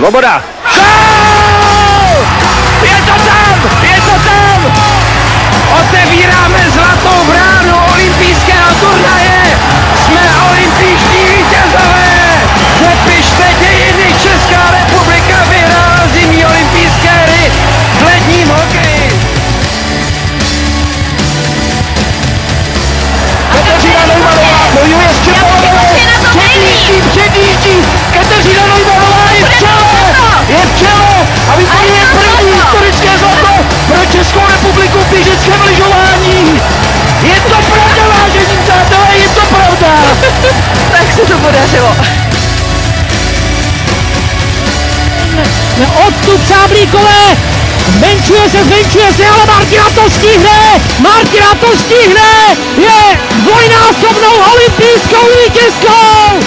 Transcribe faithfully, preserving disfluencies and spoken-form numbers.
Svoboda! Gól! Je to tam! Je to tam! Otevíráme zlatou bránu olympijského turnaje! Jsme olympijští vítězové! Přepište dějiny, Česká republika vyhrála zimní olympijské hry v ledním hokeji! Kateřina Neumannová bojuje s Čepolovou! Předjíždí, předjíždí! Kateřina Neumannová je v čele! Je v čele! A vypaduje první historické zlato pro Českou republiku v běžeckém lyžování! Je to pravda, vážení přátelé, je to pravda! Tak se to podařilo. Odstup Sáblíkové, zmenšuje se, zmenšuje se, ale Martina to stihne, Martina to stihne, je dvojnásobnou olympijskou vítězkou!